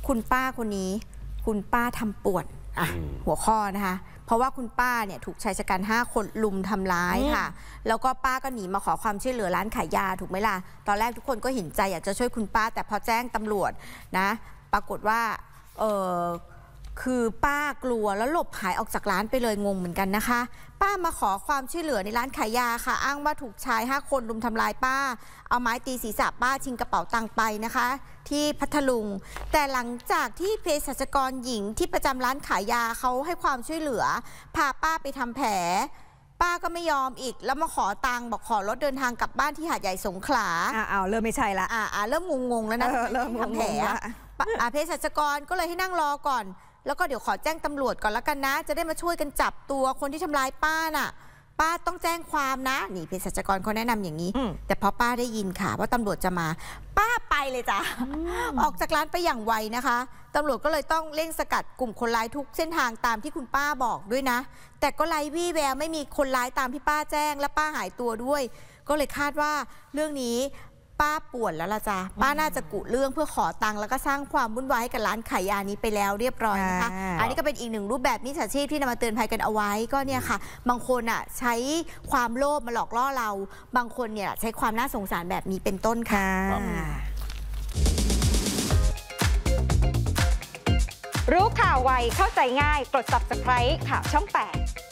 คุณป้าคนนี้คุณป้าทำป่วนหัวข้อนะคะเพราะว่าคุณป้าเนี่ยถูกชายชะกัน5 คนลุมทำร้ายค่ะแล้วก็ป้าก็หนีมาขอความช่วยเหลือร้านขายยาถูกไหมล่ะตอนแรกทุกคนก็เห็นใจอยากจะช่วยคุณป้าแต่พอแจ้งตำรวจนะปรากฏว่าคือป้ากลัวแล้วหลบหายออกจากร้านไปเลยงงเหมือนกันนะคะป้ามาขอความช่วยเหลือในร้านขายยาค่ะอ้างว่าถูกชาย5 คนรุมทำร้ายป้าเอาไม้ตีศีรษะป้าชิงกระเป๋าตังค์ไปนะคะที่พัทลุงแต่หลังจากที่เภสัชกรหญิงที่ประจำร้านขายยาเขาให้ความช่วยเหลือพาป้าไปทำแผลป้าก็ไม่ยอมอีกแล้วมาขอตังค์บอกขอรถเดินทางกลับบ้านที่หาดใหญ่สงขลาเริ่มไม่ใช่ละเริ่มงงๆแล้วนะเริ่มทำแผลเภสัชกรก็เลยให้นั่งรอก่อนแล้วก็เดี๋ยวขอแจ้งตำรวจก่อนแล้วกันนะจะได้มาช่วยกันจับตัวคนที่ทำร้ายป้าน่ะป้าต้องแจ้งความนะนี่เภสัชกรเขาแนะนำอย่างนี้แต่พอป้าได้ยินค่ะว่าตำรวจจะมาป้าไปเลยจ้ะออกจากร้านไปอย่างไวนะคะตำรวจก็เลยต้องเร่งสกัดกลุ่มคนร้ายทุกเส้นทางตามที่คุณป้าบอกด้วยนะแต่ก็ไร้วี่แววไม่มีคนร้ายตามที่ป้าแจ้งและป้าหายตัวด้วยก็เลยคาดว่าเรื่องนี้ป้าป่วนแล้วล่ะจ้ะป้าน่าจะกุเรื่องเพื่อขอตังค์แล้วก็สร้างความวุ่นวายให้กับร้านขายยานี้ไปแล้วเรียบร้อยนะคะอันนี้ก็เป็นอีกหนึ่งรูปแบบมิจฉาชีพที่นำมาเตือนภัยกันเอาไว้ก็เนี่ยค่ะบางคนใช้ความโลภมาหลอกล่อเราบางคนเนี่ยใช้ความน่าสงสารแบบนี้เป็นต้นค่ะรู้ข่าวไวเข้าใจง่ายกด Subscribe ข่าวช่อง 8